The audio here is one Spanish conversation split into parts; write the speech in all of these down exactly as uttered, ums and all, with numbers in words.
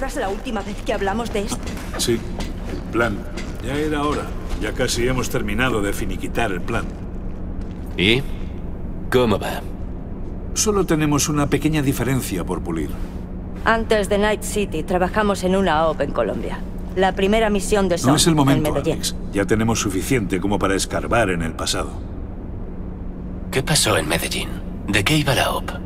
¿Recuerdas la última vez que hablamos de esto? Sí, el plan. Ya era hora. Ya casi hemos terminado de finiquitar el plan. ¿Y? ¿Cómo va? Solo tenemos una pequeña diferencia por pulir. Antes de Night City, trabajamos en una O P en Colombia. La primera misión de Song No es el momento, en Medellín. Alex. Ya tenemos suficiente como para escarbar en el pasado. ¿Qué pasó en Medellín? ¿De qué iba la O P?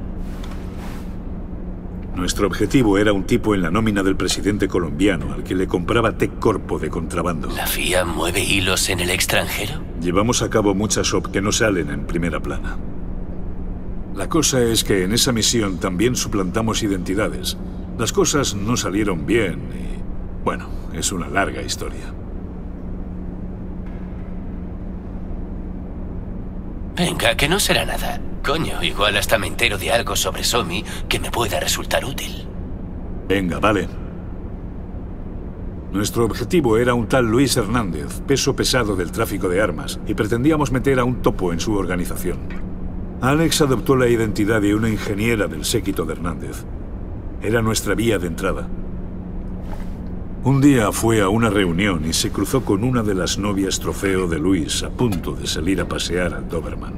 Nuestro objetivo era un tipo en la nómina del presidente colombiano al que le compraba Tech Corpo de contrabando. ¿La F I A mueve hilos en el extranjero? Llevamos a cabo muchas O P que no salen en primera plana. La cosa es que en esa misión también suplantamos identidades. Las cosas no salieron bien y... bueno, es una larga historia. Venga, que no será nada. Coño, igual hasta me entero de algo sobre Somi que me pueda resultar útil. Venga, vale. Nuestro objetivo era un tal Luis Hernández, peso pesado del tráfico de armas, y pretendíamos meter a un topo en su organización. Alex adoptó la identidad de una ingeniera del séquito de Hernández. Era nuestra vía de entrada. Un día fue a una reunión y se cruzó con una de las novias trofeo de Luis a punto de salir a pasear al Doberman.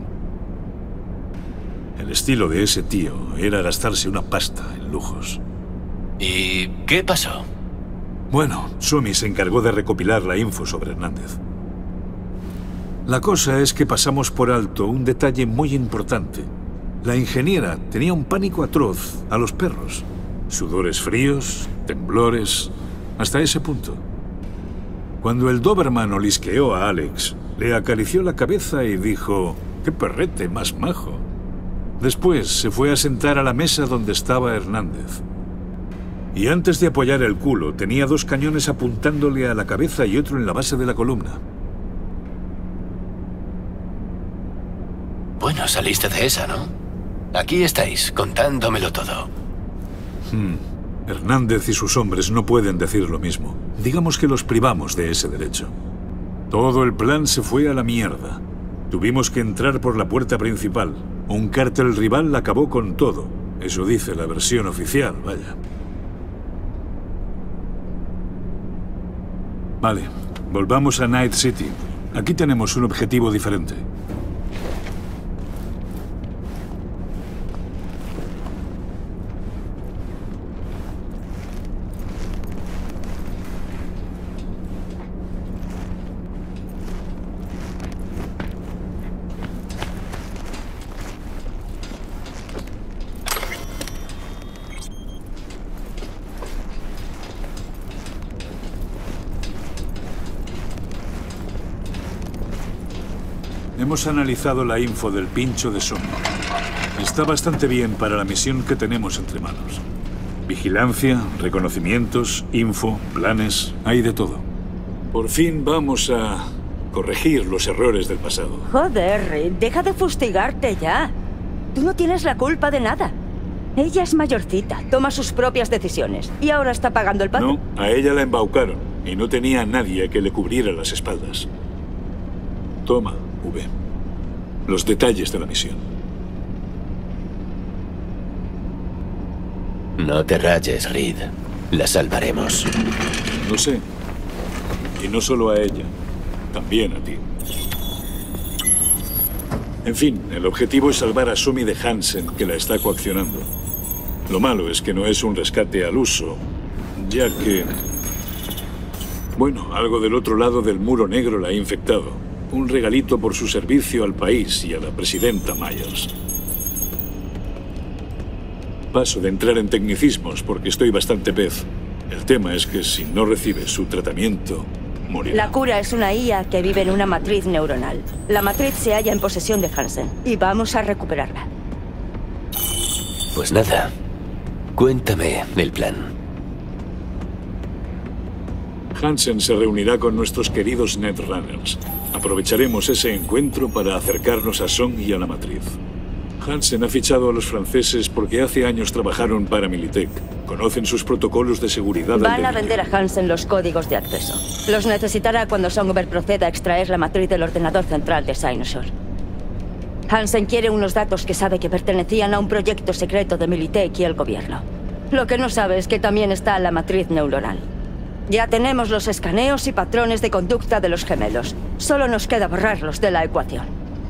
El estilo de ese tío era gastarse una pasta en lujos. ¿Y qué pasó? Bueno, Somi se encargó de recopilar la info sobre Hernández. La cosa es que pasamos por alto un detalle muy importante. La ingeniera tenía un pánico atroz a los perros. Sudores fríos, temblores, hasta ese punto. Cuando el Doberman olisqueó a Alex, le acarició la cabeza y dijo: ¡qué perrete más majo! Después se fue a sentar a la mesa donde estaba Hernández. Y antes de apoyar el culo, tenía dos cañones apuntándole a la cabeza y otro en la base de la columna. Bueno, saliste de esa, ¿no? Aquí estáis, contándomelo todo. Hmm. Hernández y sus hombres no pueden decir lo mismo. Digamos que los privamos de ese derecho. Todo el plan se fue a la mierda. Tuvimos que entrar por la puerta principal. Un cártel rival acabó con todo. Eso dice la versión oficial, vaya. Vale, volvamos a Night City. Aquí tenemos un objetivo diferente. Hemos analizado la info del pincho de Somi. Está bastante bien para la misión que tenemos entre manos. Vigilancia, reconocimientos, info, planes, hay de todo. Por fin vamos a corregir los errores del pasado. Joder, Reed, deja de fustigarte ya. Tú no tienes la culpa de nada. Ella es mayorcita, toma sus propias decisiones y ahora está pagando el pato. No, a ella la embaucaron y no tenía a nadie que le cubriera las espaldas. Toma, V. Los detalles de la misión. No te rayes, Reed. La salvaremos. Lo sé. Y no solo a ella, también a ti. En fin, el objetivo es salvar a Somi de Hansen, que la está coaccionando. Lo malo es que no es un rescate al uso, ya que... bueno, algo del otro lado del muro negro la ha infectado. Un regalito por su servicio al país y a la presidenta Myers. Paso de entrar en tecnicismos porque estoy bastante pez. El tema es que si no recibe su tratamiento, morirá. La cura es una I A que vive en una matriz neuronal. La matriz se halla en posesión de Hansen y vamos a recuperarla. Pues nada. Cuéntame el plan. Hansen se reunirá con nuestros queridos Netrunners. Aprovecharemos ese encuentro para acercarnos a Song y a la matriz. Hansen ha fichado a los franceses porque hace años trabajaron para Militech. Conocen sus protocolos de seguridad. Van a vender a Hansen los códigos de acceso. Los necesitará cuando Songover proceda a extraer la matriz del ordenador central de Sinosure. Hansen quiere unos datos que sabe que pertenecían a un proyecto secreto de Militech y el gobierno. Lo que no sabe es que también está la matriz neuronal. Ya tenemos los escaneos y patrones de conducta de los gemelos. Solo nos queda borrarlos de la ecuación.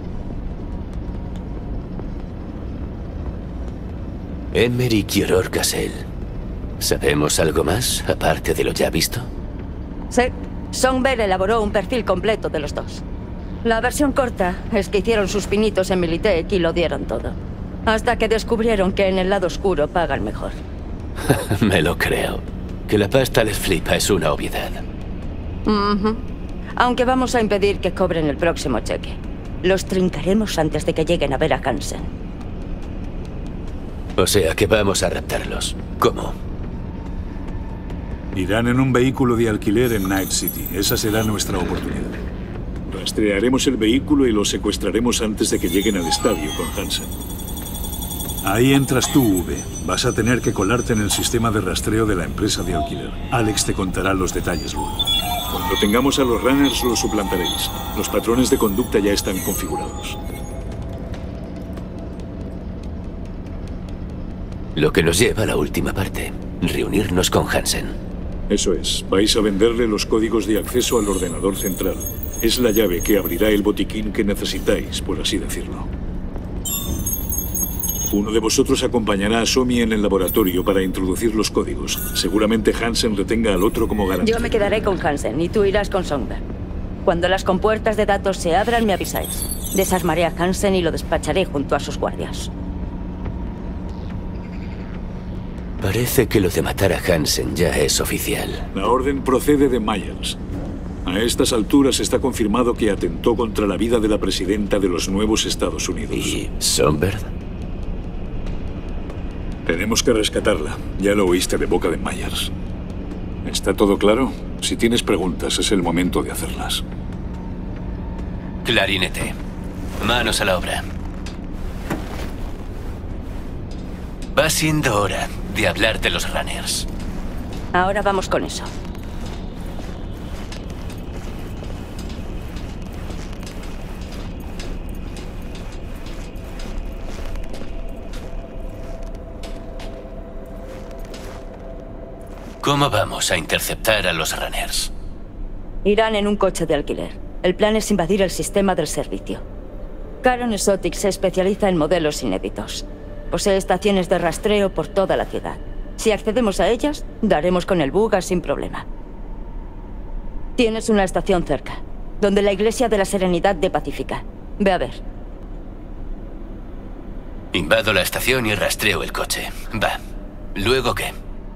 Emmerich y Aurore Cassel. ¿Sabemos algo más, aparte de lo ya visto? Sí. Songbird elaboró un perfil completo de los dos. La versión corta es que hicieron sus pinitos en Militech y lo dieron todo. Hasta que descubrieron que en el lado oscuro pagan mejor. Me lo creo. Que la pasta les flipa es una obviedad. Uh-huh. Aunque vamos a impedir que cobren el próximo cheque. Los trincaremos antes de que lleguen a ver a Hansen. O sea que vamos a raptarlos. ¿Cómo? Irán en un vehículo de alquiler en Night City. Esa será nuestra oportunidad. Rastrearemos el vehículo y lo secuestraremos antes de que lleguen al estadio con Hansen. Ahí entras tú, V. Vas a tener que colarte en el sistema de rastreo de la empresa de alquiler. Alex te contará los detalles luego. Cuando tengamos a los runners, los suplantaréis. Los patrones de conducta ya están configurados. Lo que nos lleva a la última parte. Reunirnos con Hansen. Eso es. Vais a venderle los códigos de acceso al ordenador central. Es la llave que abrirá el botiquín que necesitáis, por así decirlo. Uno de vosotros acompañará a Somi en el laboratorio para introducir los códigos. Seguramente Hansen retenga al otro como garante. Yo me quedaré con Hansen y tú irás con Songbird. Cuando las compuertas de datos se abran, me avisáis. Desarmaré a Hansen y lo despacharé junto a sus guardias. Parece que lo de matar a Hansen ya es oficial. La orden procede de Myers. A estas alturas está confirmado que atentó contra la vida de la presidenta de los nuevos Estados Unidos. ¿Y Songbird? Tenemos que rescatarla. Ya lo oíste de boca de Myers. ¿Está todo claro? Si tienes preguntas, es el momento de hacerlas. Clarinete. Manos a la obra. Va siendo hora de hablar de los runners. Ahora vamos con eso. ¿Cómo vamos a interceptar a los runners? Irán en un coche de alquiler. El plan es invadir el sistema del servicio. Caron Exotic se especializa en modelos inéditos. Posee estaciones de rastreo por toda la ciudad. Si accedemos a ellas, daremos con el Buga sin problema. Tienes una estación cerca, donde la Iglesia de la Serenidad de Pacífica. Ve a ver. Invado la estación y rastreo el coche. Va. ¿Luego qué?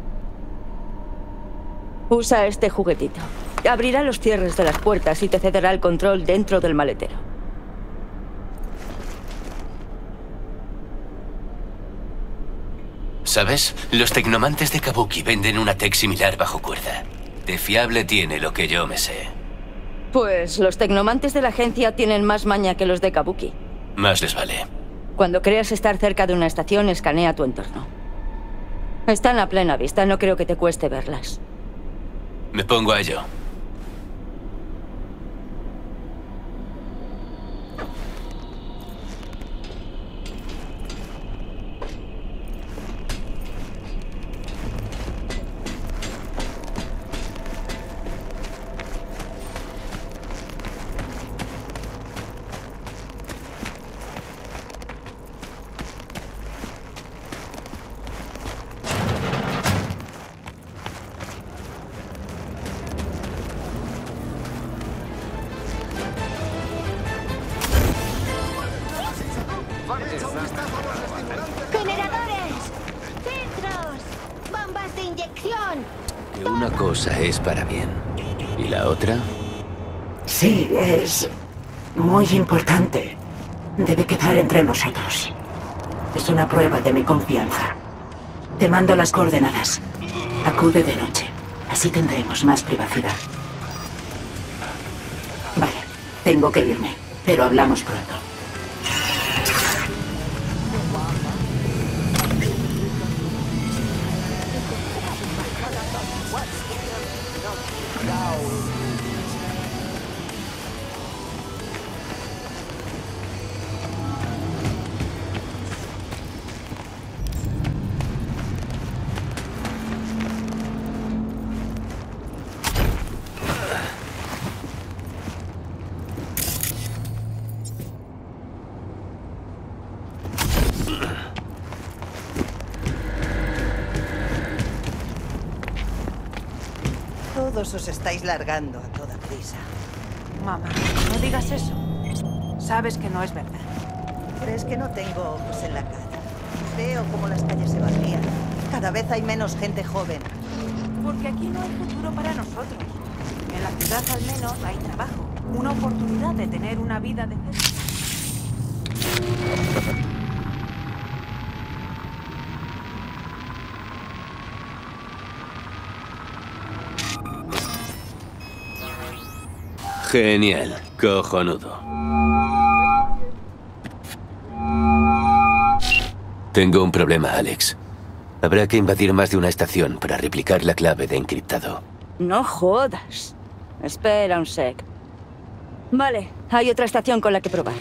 Usa este juguetito. Abrirá los cierres de las puertas y te cederá el control dentro del maletero. ¿Sabes? Los tecnomantes de Kabuki venden una tech similar bajo cuerda. De fiable tiene lo que yo me sé. Pues los tecnomantes de la agencia tienen más maña que los de Kabuki. Más les vale. Cuando creas estar cerca de una estación, escanea tu entorno. Están a plena vista, no creo que te cueste verlas. Me pongo a ello. ¡Generadores! ¡Centros! ¡Bombas de inyección! Que una cosa es para bien. ¿Y la otra? Sí, es muy importante. Debe quedar entre nosotros. Es una prueba de mi confianza. Te mando las coordenadas. Acude de noche. Así tendremos más privacidad. Vale, tengo que irme, pero hablamos pronto. Todos os estáis largando a toda prisa. Mamá, no digas eso. Sabes que no es verdad. ¿Crees que no tengo ojos en la cara? Veo cómo las calles se vacían. Cada vez hay menos gente joven. Porque aquí no hay futuro para nosotros. En la ciudad al menos hay trabajo. Una oportunidad de tener una vida decente. Genial, cojonudo. Tengo un problema, Alex. Habrá que invadir más de una estación para replicar la clave de encriptado. No jodas. Espera un sec. Vale, hay otra estación con la que probar.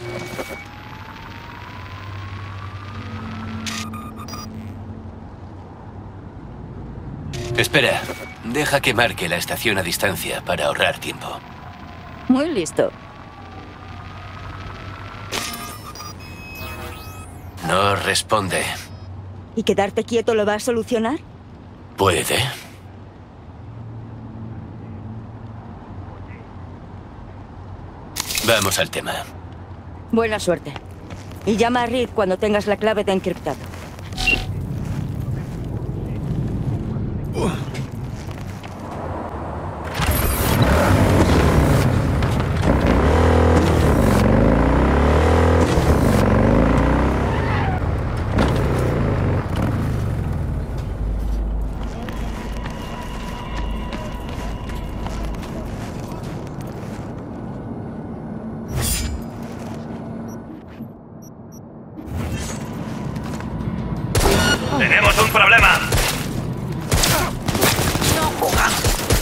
Espera, deja que marque la estación a distancia para ahorrar tiempo. Muy listo. No responde. ¿Y quedarte quieto lo va a solucionar? Puede. Vamos al tema. Buena suerte. Y llama a Reed cuando tengas la clave de encriptado. ¡Tenemos un problema! ¡No juega!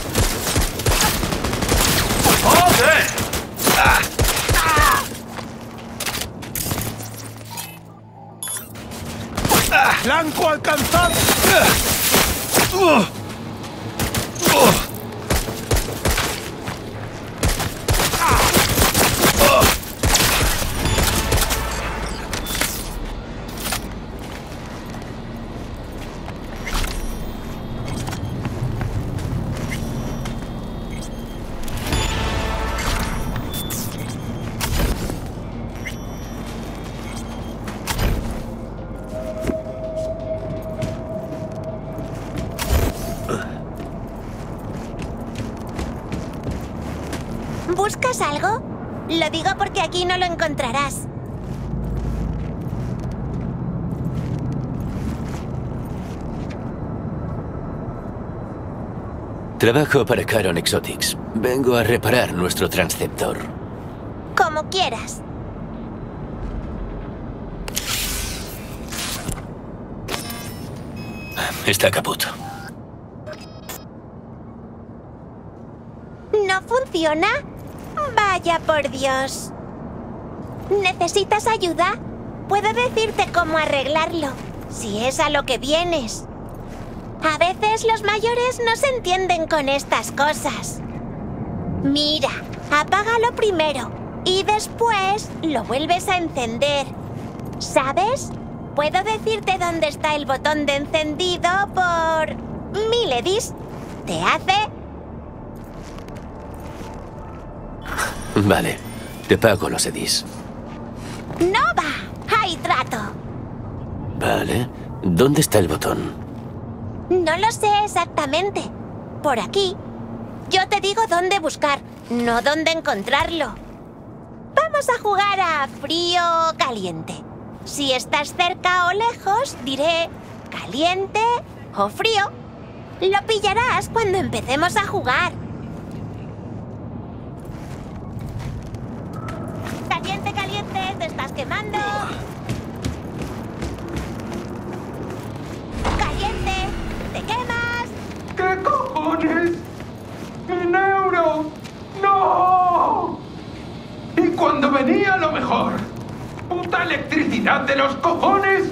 ¡Joder! ¡Ah! ¡Ah! ¡Blanco alcanzado! ¡Uh! ¡Uh! ¿Buscas algo? Lo digo porque aquí no lo encontrarás. Trabajo para Charon Exotics. Vengo a reparar nuestro transceptor. Como quieras. Está caput. ¿No funciona? Vaya por Dios. ¿Necesitas ayuda? Puedo decirte cómo arreglarlo, si es a lo que vienes. A veces los mayores no se entienden con estas cosas. Mira, apágalo primero y después lo vuelves a encender. ¿Sabes? Puedo decirte dónde está el botón de encendido por... mil eddies. ¿Te hace? Vale, te pago los eddies. ¡No va! ¡Hay trato! Vale, ¿dónde está el botón? No lo sé exactamente. Por aquí. Yo te digo dónde buscar, no dónde encontrarlo. Vamos a jugar a frío o caliente. Si estás cerca o lejos, diré caliente o frío. Lo pillarás cuando empecemos a jugar. Caliente, caliente, te estás quemando. Caliente, te quemas. ¿Qué cojones? ¡Mi neuro! ¡No! ¿Y cuando venía lo mejor? ¡Puta electricidad de los cojones!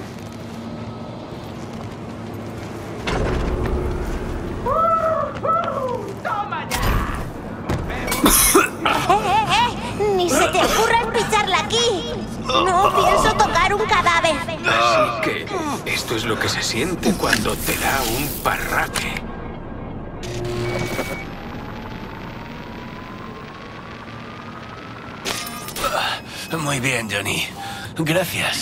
¡Toma ya! ¡Eh, eh, eh! ¡Ni se te ocurra espicharla aquí! No pienso tocar un cadáver. Así que esto es lo que se siente cuando te da un parraque. Muy bien, Johnny. Gracias.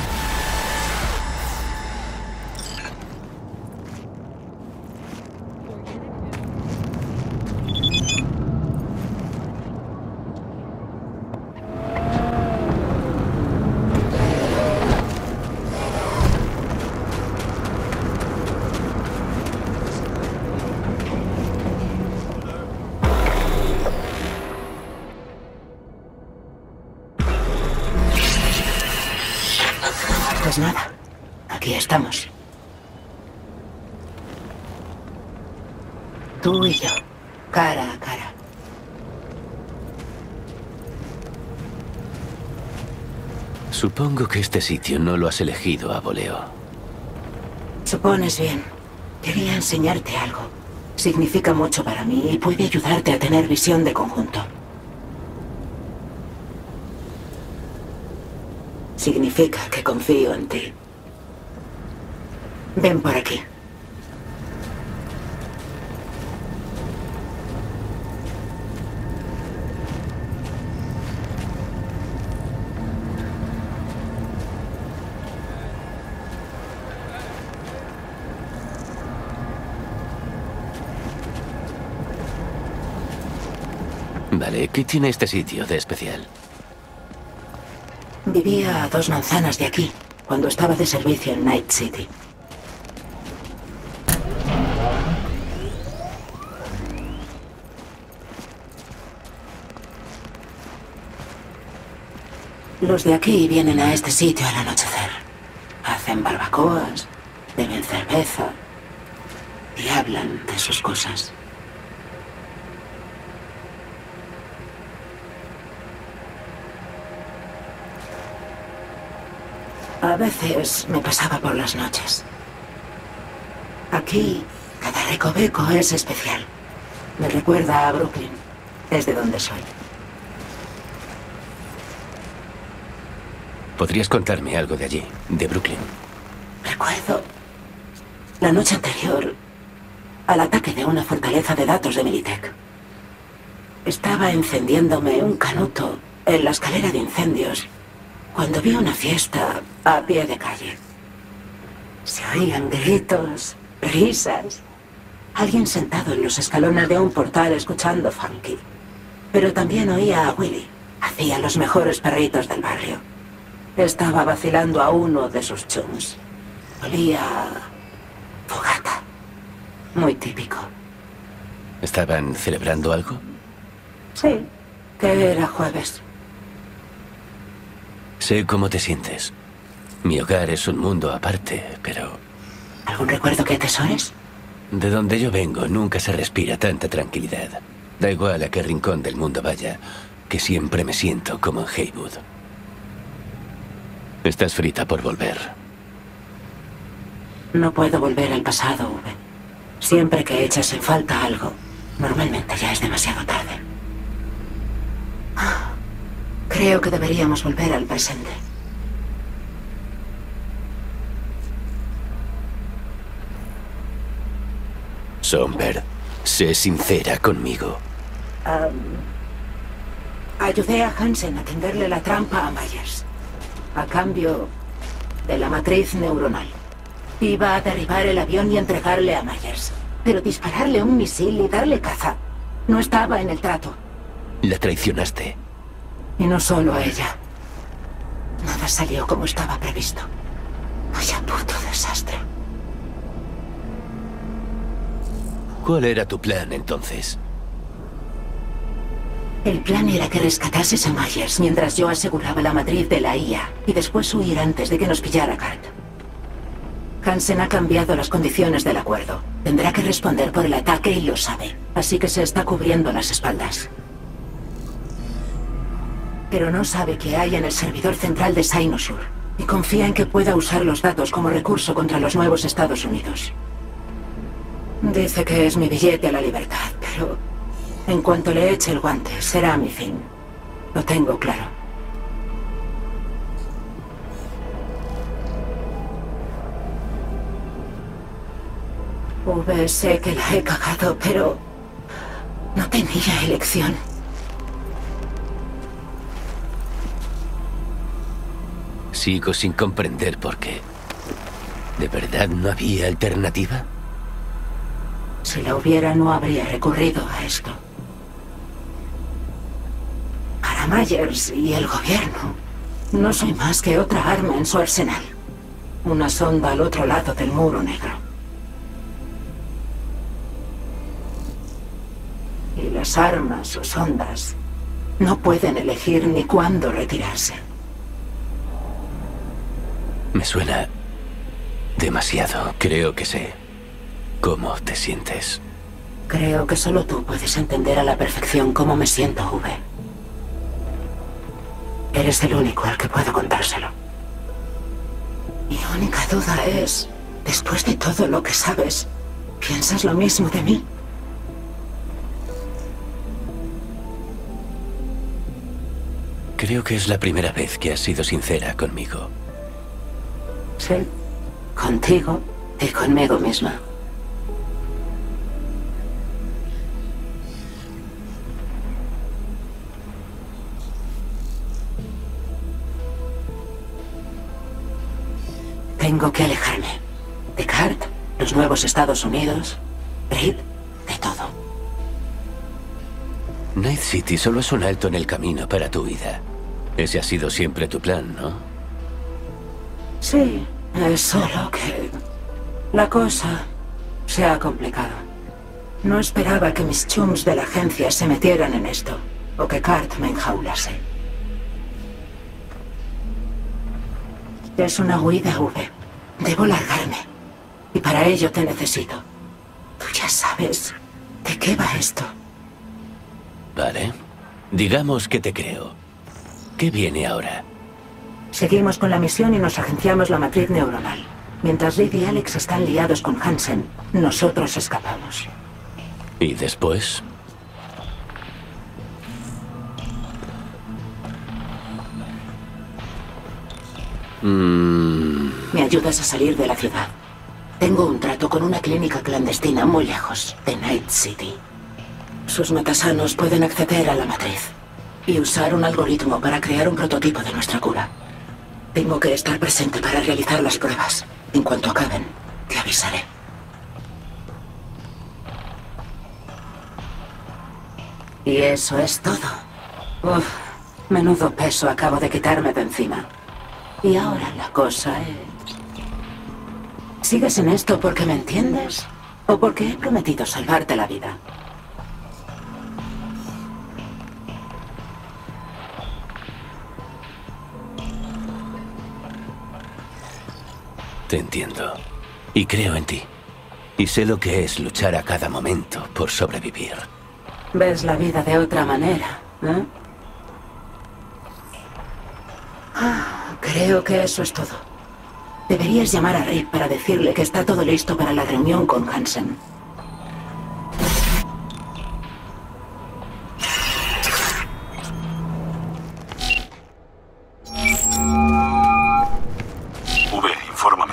Pues nada, aquí estamos. Tú y yo, cara a cara. Supongo que este sitio no lo has elegido a voleo. Supones bien. Quería enseñarte algo. Significa mucho para mí y puede ayudarte a tener visión de conjunto. Significa que confío en ti. Ven por aquí. Vale, ¿qué tiene este sitio de especial? Vivía a dos manzanas de aquí, cuando estaba de servicio en Night City. Los de aquí vienen a este sitio al anochecer. Hacen barbacoas, beben cerveza y hablan de sus cosas. A veces me pasaba por las noches. Aquí, cada recoveco es especial. Me recuerda a Brooklyn. Es de donde soy. ¿Podrías contarme algo de allí, de Brooklyn? Recuerdo la noche anterior al ataque de una fortaleza de datos de Militech. Estaba encendiéndome un canuto en la escalera de incendios cuando vi una fiesta a pie de calle. Se oían gritos, risas. Alguien sentado en los escalones de un portal escuchando funky. Pero también oía a Willy. Hacía los mejores perritos del barrio. Estaba vacilando a uno de sus chums. Olía a fogata. Muy típico. ¿Estaban celebrando algo? Sí, que era jueves. Sé cómo te sientes. Mi hogar es un mundo aparte, pero... ¿Algún recuerdo que atesores? De donde yo vengo nunca se respira tanta tranquilidad. Da igual a qué rincón del mundo vaya, que siempre me siento como en Haywood. Estás frita por volver. No puedo volver al pasado, V. Siempre que echas en falta algo, normalmente ya es demasiado tarde. Creo que deberíamos volver al presente. Somber, sé sincera conmigo. Um, ayudé a Hansen a tenderle la trampa a Myers. A cambio de la matriz neuronal. Iba a derribar el avión y entregarle a Myers. Pero dispararle un misil y darle caza no estaba en el trato. La traicionaste. Y no solo a ella. Nada salió como estaba previsto. Vaya puto desastre. ¿Cuál era tu plan entonces? El plan era que rescatases a Myers mientras yo aseguraba la matriz de la I A y después huir antes de que nos pillara Cart. Hansen ha cambiado las condiciones del acuerdo. Tendrá que responder por el ataque y lo sabe. Así que se está cubriendo las espaldas. Pero no sabe qué hay en el servidor central de Cynosur y confía en que pueda usar los datos como recurso contra los nuevos Estados Unidos. Dice que es mi billete a la libertad, pero en cuanto le eche el guante, será mi fin. Lo tengo claro. V, sé que la he cagado, pero no tenía elección. Sigo sin comprender por qué. ¿De verdad no había alternativa? Si la hubiera, no habría recurrido a esto. Para Myers y el gobierno, no soy más que otra arma en su arsenal. Una sonda al otro lado del muro negro. Y las armas o sondas no pueden elegir ni cuándo retirarse. Me suena demasiado. Creo que sé cómo te sientes. Creo que solo tú puedes entender a la perfección cómo me siento, V. Eres el único al que puedo contárselo. Mi única duda es, después de todo lo que sabes, ¿piensas lo mismo de mí? Creo que es la primera vez que has sido sincera conmigo. Sí, contigo y conmigo misma. Tengo que alejarme. De Cart, los nuevos Estados Unidos, Reed, de todo. Night City solo es un alto en el camino para tu vida. Ese ha sido siempre tu plan, ¿no? Sí, es solo que la cosa se ha complicado. No esperaba que mis chums de la agencia se metieran en esto, o que Cart me enjaulase. Es una huida, V. Debo largarme. Y para ello te necesito. Tú ya sabes de qué va esto. Vale. Digamos que te creo. ¿Qué viene ahora? Seguimos con la misión y nos agenciamos la matriz neuronal. Mientras Reed y Alex están liados con Hansen, nosotros escapamos. ¿Y después? Mm. Me ayudas a salir de la ciudad. Tengo un trato con una clínica clandestina muy lejos, de Night City. Sus metasanos pueden acceder a la matriz y usar un algoritmo para crear un prototipo de nuestra cura. Tengo que estar presente para realizar las pruebas. En cuanto acaben, te avisaré. Y eso es todo. Uf, menudo peso acabo de quitarme de encima. Y ahora la cosa es... ¿Sigues en esto porque me entiendes? ¿O porque he prometido salvarte la vida? Te entiendo. Y creo en ti. Y sé lo que es luchar a cada momento por sobrevivir. Ves la vida de otra manera, ¿eh? Ah, creo que eso es todo. Deberías llamar a Reed para decirle que está todo listo para la reunión con Hansen. V, infórmame.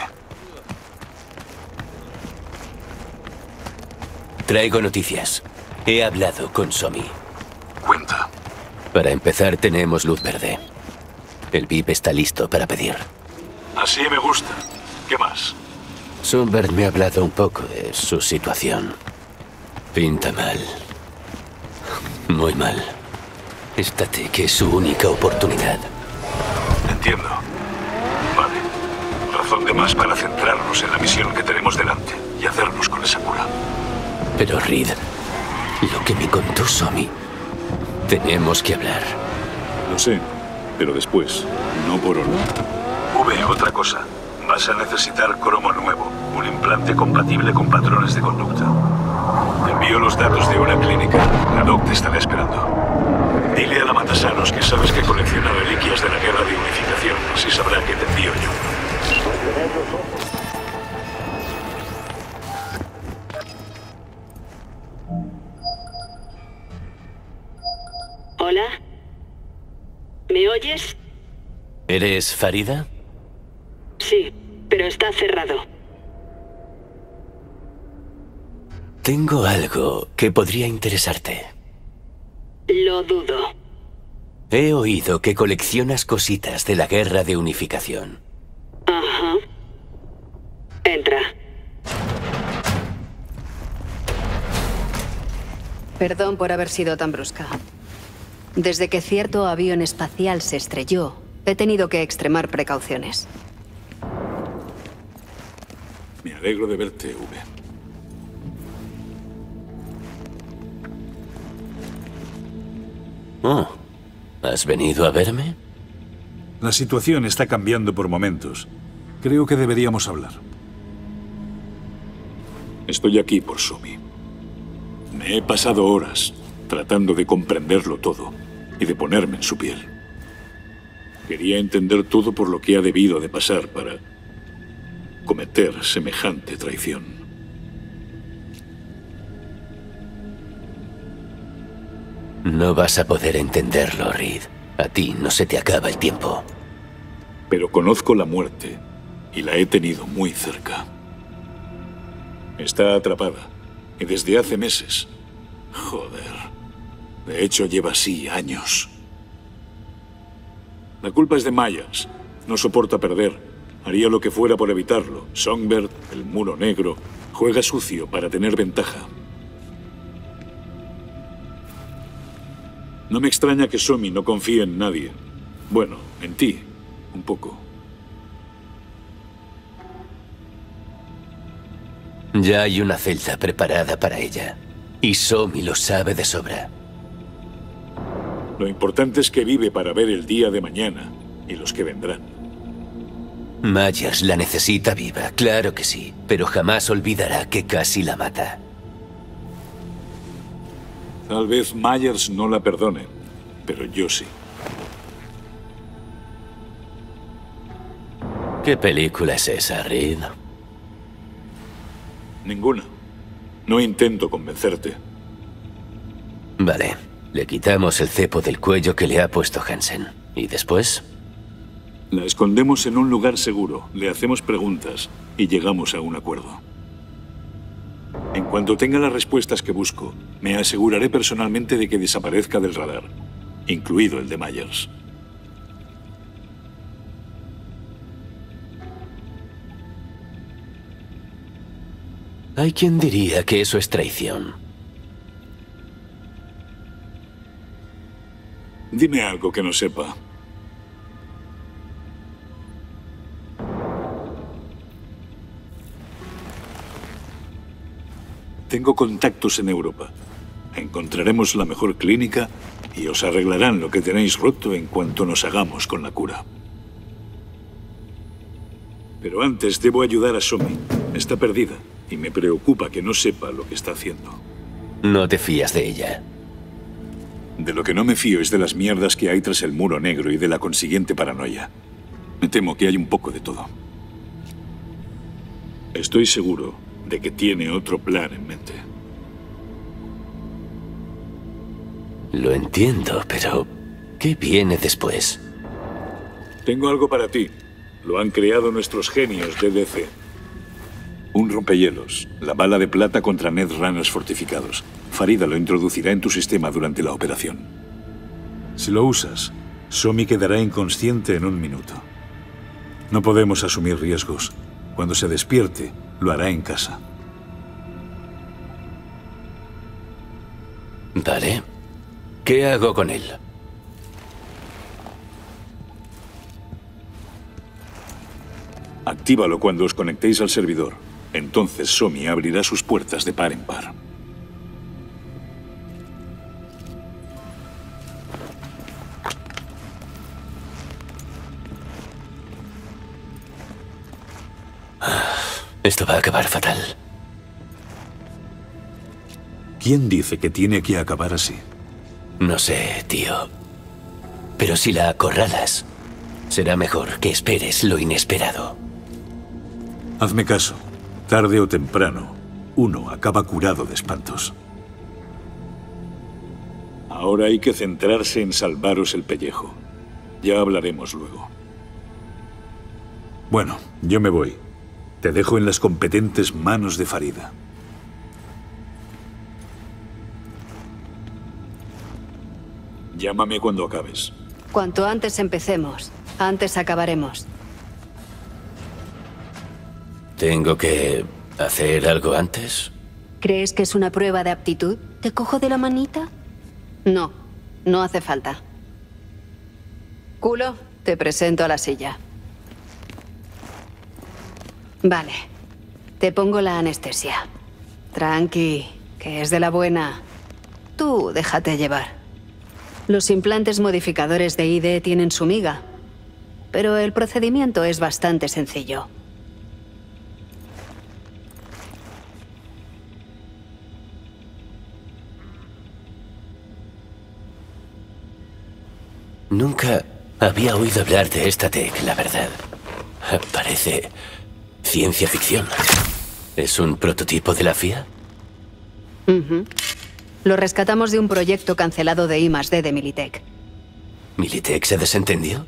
Traigo noticias. He hablado con Somi. Cuenta. Para empezar, tenemos luz verde. El V I P está listo para pedir. Así me gusta. ¿Qué más? Sunbird me ha hablado un poco de su situación. Pinta mal. Muy mal. Estate, que es su única oportunidad. Entiendo. Vale. Razón de más para centrarnos en la misión que tenemos delante y hacernos con esa cura. Pero Reed, lo que me contó Somi, tenemos que hablar. Lo sé, pero después, no por ahora. V, otra cosa. Vas a necesitar cromo nuevo, un implante compatible con patrones de conducta. Te envío los datos de una clínica. La doc te estará esperando. Dile a la Matasanos que sabes que colecciona reliquias de la guerra de unificación. Así sabrá que te envío yo. Hola. ¿Me oyes? ¿Eres Farida? Sí, pero está cerrado. Tengo algo que podría interesarte. Lo dudo. He oído que coleccionas cositas de la Guerra de Unificación. Ajá. Entra. Perdón por haber sido tan brusca. Desde que cierto avión espacial se estrelló, he tenido que extremar precauciones. Me alegro de verte, V. Oh, ¿has venido a verme? La situación está cambiando por momentos. Creo que deberíamos hablar. Estoy aquí por Somi. Me he pasado horas tratando de comprenderlo todo y de ponerme en su piel. Quería entender todo por lo que ha debido de pasar para cometer semejante traición. No vas a poder entenderlo, Reed. A ti no se te acaba el tiempo. Pero conozco la muerte y la he tenido muy cerca. Está atrapada y desde hace meses. Joder. De hecho, lleva así años. La culpa es de Myers. No soporta perder. Haría lo que fuera por evitarlo. Songbird, el muro negro, juega sucio para tener ventaja. No me extraña que Somi no confíe en nadie. Bueno, en ti, un poco. Ya hay una celda preparada para ella. Y Somi lo sabe de sobra. Lo importante es que vive para ver el día de mañana y los que vendrán. Myers la necesita viva, claro que sí. Pero jamás olvidará que casi la mata. Tal vez Myers no la perdone, pero yo sí. ¿Qué película es esa, Reed? Ninguna. No intento convencerte. Vale. Le quitamos el cepo del cuello que le ha puesto Hansen. ¿Y después? La escondemos en un lugar seguro, le hacemos preguntas y llegamos a un acuerdo. En cuanto tenga las respuestas que busco, me aseguraré personalmente de que desaparezca del radar, incluido el de Myers. Hay quien diría que eso es traición. Dime algo que no sepa. Tengo contactos en Europa. Encontraremos la mejor clínica y os arreglarán lo que tenéis roto en cuanto nos hagamos con la cura. Pero antes debo ayudar a Somi. Está perdida y me preocupa que no sepa lo que está haciendo. No te fías de ella. De lo que no me fío es de las mierdas que hay tras el muro negro y de la consiguiente paranoia. Me temo que hay un poco de todo. Estoy seguro de que tiene otro plan en mente. Lo entiendo, pero ¿qué viene después? Tengo algo para ti. Lo han creado nuestros genios de D C. Un rompehielos, la bala de plata contra Netrunners fortificados. Farida lo introducirá en tu sistema durante la operación. Si lo usas, Somi quedará inconsciente en un minuto. No podemos asumir riesgos. Cuando se despierte, lo hará en casa. Vale. ¿Qué hago con él? Actívalo cuando os conectéis al servidor. Entonces Somi abrirá sus puertas de par en par. Esto va a acabar fatal. ¿Quién dice que tiene que acabar así? No sé, tío. Pero si la acorralas, será mejor que esperes lo inesperado. Hazme caso. Tarde o temprano, uno acaba curado de espantos. Ahora hay que centrarse en salvaros el pellejo. Ya hablaremos luego. Bueno, yo me voy. Te dejo en las competentes manos de Farida. Llámame cuando acabes. Cuanto antes empecemos, antes acabaremos. ¿Tengo que hacer algo antes? ¿Crees que es una prueba de aptitud? ¿Te cojo de la manita? No, no hace falta. Culo, te presento a la silla. Vale. Te pongo la anestesia. Tranqui, que es de la buena. Tú déjate llevar. Los implantes modificadores de I D tienen su miga, pero el procedimiento es bastante sencillo. Nunca había oído hablar de esta tech, la verdad. Parece ciencia ficción. ¿Es un prototipo de la F I A? Uh-huh. Lo rescatamos de un proyecto cancelado de I más D de Militech. ¿Militech se desentendió?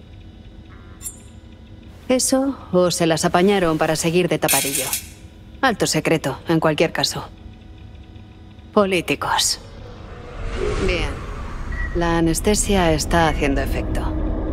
Eso, o se las apañaron para seguir de tapadillo. Alto secreto, en cualquier caso. Políticos. Bien. La anestesia está haciendo efecto.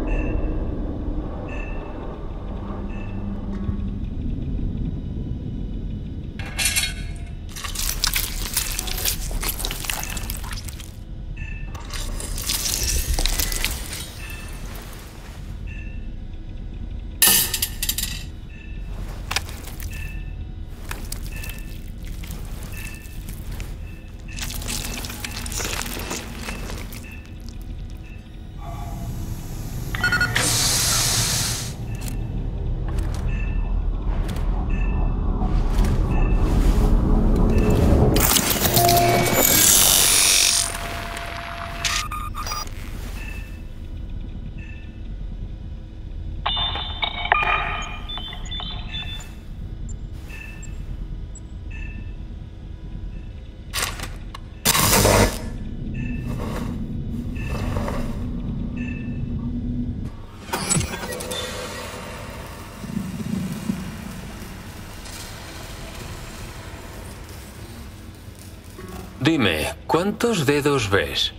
Dime, ¿cuántos dedos ves?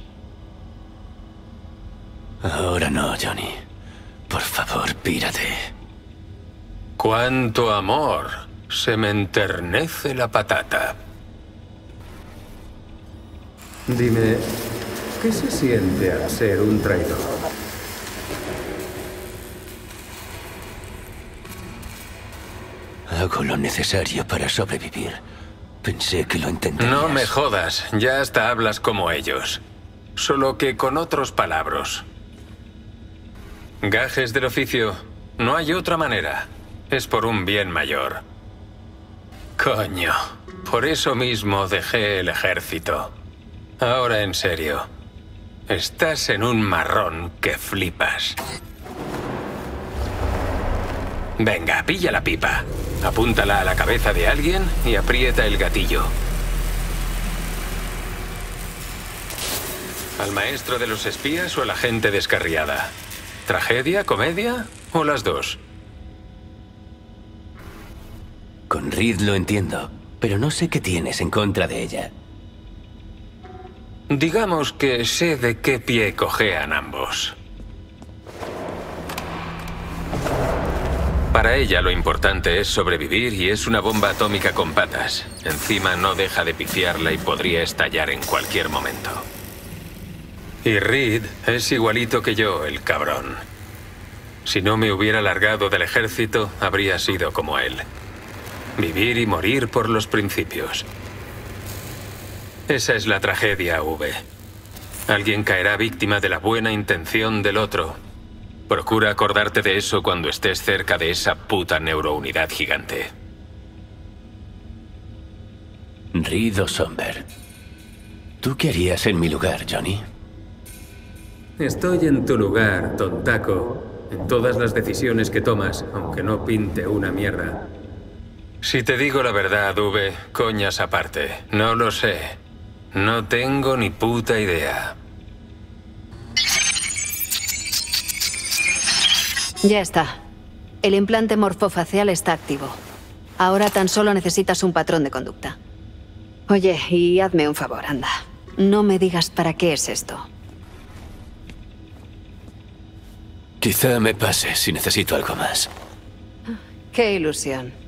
Ahora no, Johnny. Por favor, pírate. ¡Cuánto amor! Se me enternece la patata. Dime, ¿qué se siente al ser un traidor? Hago lo necesario para sobrevivir. Pensé que lo entenderías. No me jodas, ya hasta hablas como ellos. Solo que con otros palabras. Gajes del oficio, no hay otra manera. Es por un bien mayor. Coño, por eso mismo dejé el ejército. Ahora en serio, estás en un marrón que flipas. Venga, pilla la pipa. Apúntala a la cabeza de alguien y aprieta el gatillo. ¿Al maestro de los espías o a la gente descarriada? ¿Tragedia, comedia o las dos? Con Reed lo entiendo, pero no sé qué tienes en contra de ella. Digamos que sé de qué pie cojean ambos. Para ella lo importante es sobrevivir y es una bomba atómica con patas. Encima no deja de pifiarla y podría estallar en cualquier momento. Y Reed es igualito que yo, el cabrón. Si no me hubiera largado del ejército, habría sido como él. Vivir y morir por los principios. Esa es la tragedia, V. Alguien caerá víctima de la buena intención del otro. Procura acordarte de eso cuando estés cerca de esa puta neurounidad gigante. Reed o Somber. ¿Tú qué harías en mi lugar, Johnny? Estoy en tu lugar, tontaco. En todas las decisiones que tomas, aunque no pinte una mierda. Si te digo la verdad, V, coñas aparte. No lo sé. No tengo ni puta idea. Ya está. El implante morfofacial está activo. Ahora tan solo necesitas un patrón de conducta. Oye, y hazme un favor, anda. No me digas para qué es esto. Quizá me pase si necesito algo más. Qué ilusión.